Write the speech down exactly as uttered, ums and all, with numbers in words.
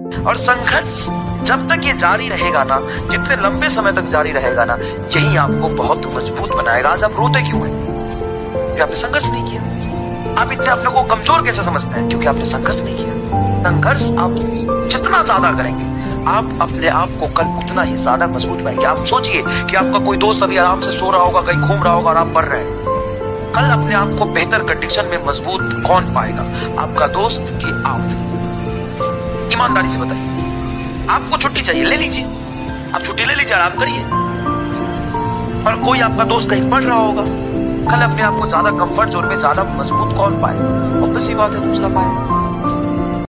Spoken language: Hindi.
और संघर्ष जब तक ये जारी रहेगा ना, जितने लंबे समय तक जारी रहेगा ना, यही आपको बहुत मजबूत बनाएगा। आज आप रोते क्यों हैं? क्योंकि आपने संघर्ष नहीं किया। आप इतने अपने को कमजोर कैसे समझते हैं? क्योंकि आपने संघर्ष नहीं किया। संघर्ष आप जितना ज्यादा करेंगे, आप अपने आप को कल उतना ही ज्यादा मजबूत पाएंगे। आप सोचिए कि आपका कोई दोस्त अभी आराम से सो रहा होगा, कहीं घूम रहा होगा और आप पढ़ रहे हैं। कल अपने आप को बेहतर कंडीशन में मजबूत कौन पाएगा? आपका दोस्त कि आप? ईमानदारी से बताइए। आपको छुट्टी चाहिए, ले लीजिए, आप छुट्टी ले लीजिए, आराम करिए। और कोई आपका दोस्त कहीं पढ़ रहा होगा, कल अपने आप को ज्यादा कंफर्ट जोन में ज्यादा मजबूत कौन पाएगा? ऑब्वियस ही बात है, दूसरा पाएगा।